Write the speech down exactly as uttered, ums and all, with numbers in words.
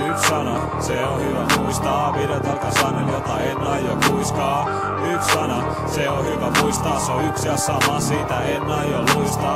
yksi sana, se on hyvä muistaa. Videot alkaa sanel, jota en aio kuiskaa. Yksi sana, se on hyvä muistaa. Se on yksi ja sama, siitä en aio luistaa.